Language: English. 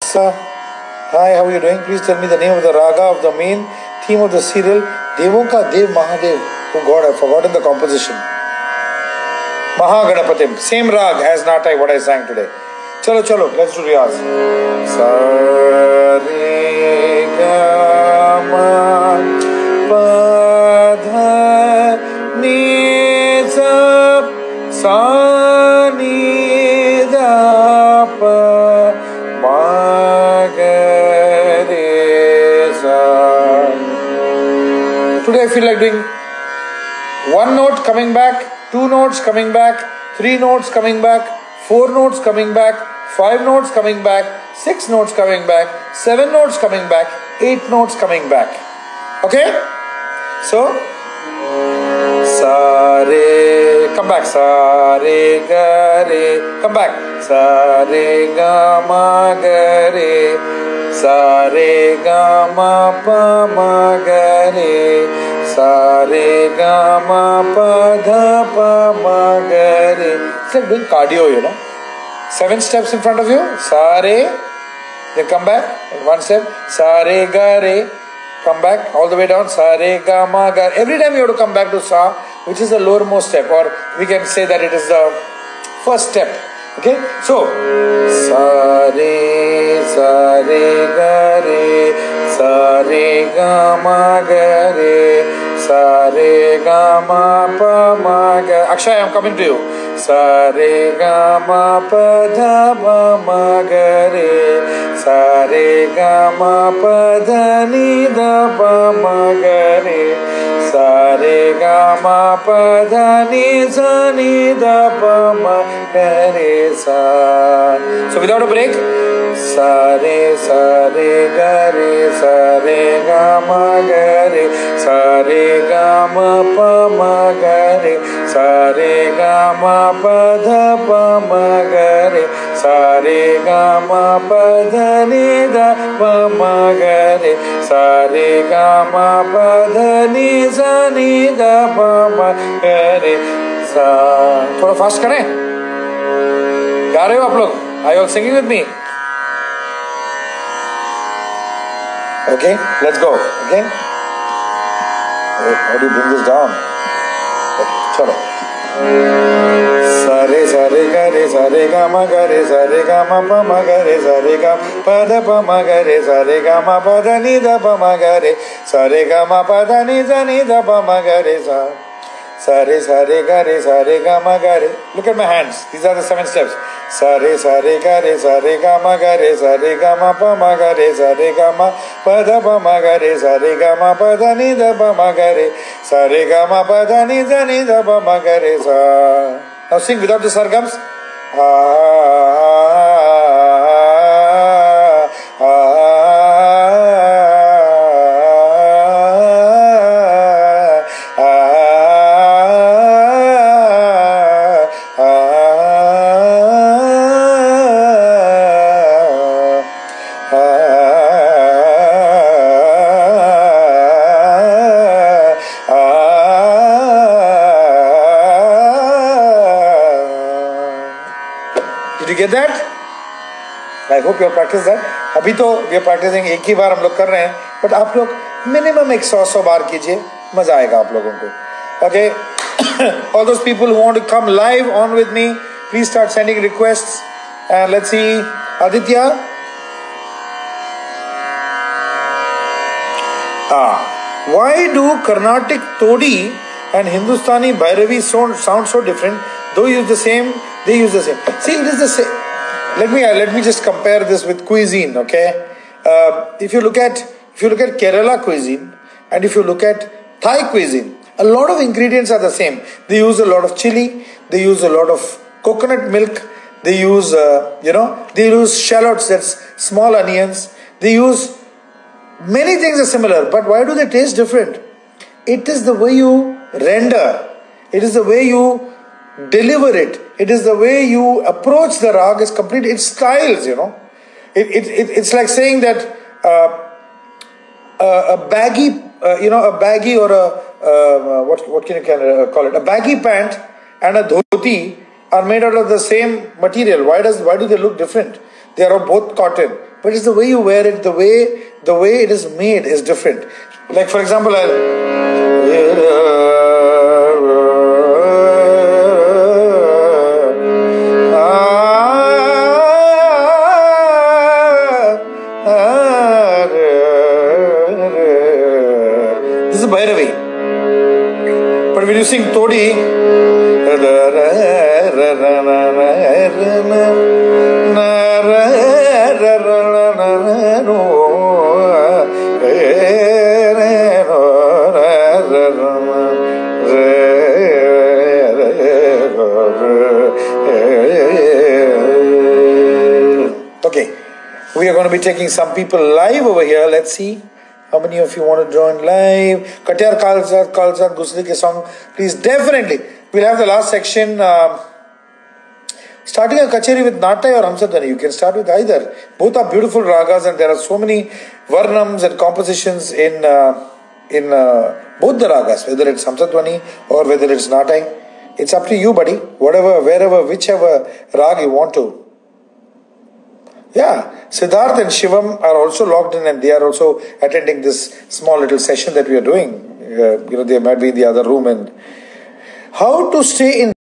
Hi, how are you doing? Please tell me the name of the raga of the main theme of the serial Devon Ka Dev Mahadev. Oh God, I've forgotten the composition. Mahaganapatim. Same rag as Natai, what I sang today. Chalo, chalo, let's do Riyaz. Sa re ga ma pa dha ni sa sa ni da pa ma ga re sa. Today I feel like doing one note coming back, 2 notes coming back, 3 notes coming back, 4 notes coming back, 5 notes coming back, 6 notes coming back, 7 notes coming back, 8 notes coming back. Okay? So, sa re, come back, sa re ga re, come back, sa re ga ma ga re, sa re ga ma pa ma ga re, sa re ga ma pa dha pa ma ga re. It's like doing cardio, you know. 7 steps in front of you. Sa re, then come back. 1 step. Sa re ga re. Come back all the way down. Sa re ga ma ga. Every time you have to come back to sa, which is the lowermost step, or we can say that it is the first step. Okay, so sa re ga re, sa re ga ma ga re, sa re ga ma pa ma ga. Akshay, I am coming to you. Sa re ga ma pa dha pa ma ga re, sa re ga ma pa dha ni da pa ma ga re, sa re ga ma pa dha ni sa ni da pa ma ga re sa. So without a break, sa re ga re, sa re ga ma ga re, sa re ga ma pa ma ga re, sa re ga ma pa dha pa ma ga re, sa re ga ma pa dha ni da pa ma ga re, sa re ga ma pa dha ni sa ni da pa ma ga re sa. थोड़ा fast करें. गा रहे हो आप लोग? Are you all singing with me? Okay, let's go. Okay. How do you bring this down? Okay, chalo. Sa re ga re, sa re ga ma ga re, sa re ga ma pa ma ga re, sa re ga pa dha pa ma ga re, sa re ga ma pa dha ni da pa ma ga re, sa re ga ma pa dha ni da pa ma ga re sa. Sa re ga re, sa re ga ma ga re. Look at my hands. These are the 7 steps. Sa re ga re, sa re ga ma ga re, sa re ga ma pa ma ga re, sa re ga ma pa dha pa ma ga re, sa re ga ma pa dha ni da pa ma ga re, sa re ga ma pa dha ni da pa ma ga re sa. Now sing without the sargams. Did you get that? I hope you have practiced that. अभी तो we are practicing एक ही बार हम लोग कर रहे हैं, but आप लोग minimum 100 बार कीजिए, मजा आएगा आप लोगों को. Okay, all those people who want to come live on with me, please start sending requests. And let's see, Aditya. Why do Carnatic Todi and Hindustani Bhairavi sound so different? Though they use the same. See, it is the same. Let me just compare this with cuisine. Okay, if you look at Kerala cuisine and if you look at Thai cuisine, a lot of ingredients are the same. They use a lot of chili. They use a lot of coconut milk. They use they use shallots, that's small onions. They use many things are similar, but why do they taste different? It is the way you render. It is the way you deliver it. It is the way you approach the rag is complete. It's styles, It's like saying that a baggy or what can you call it? A baggy pant and a dhoti are made out of the same material. Why do they look different? They are both cotton. but it's the way you wear it, the way it is made is different. Like for example, this is Bhairavi. But when you sing Todi, okay, we are going to be taking some people live over here. Let's see how many of you want to join live. Katyar Kalsat Gusli ke song, please. Definitely, we'll have the last section. Starting a kacheri with Natai or Hamsadhwani, you can start with either. Both are beautiful ragas, and there are so many varnams and compositions in both the ragas, whether it's Hamsadhwani or whether it's Natai. It's up to you, buddy. Whatever, wherever, whichever rag you want to. Yeah, Siddharth and Shivam are also logged in, and they are also attending this small little session that we are doing. They might be in the other room. And how to stay in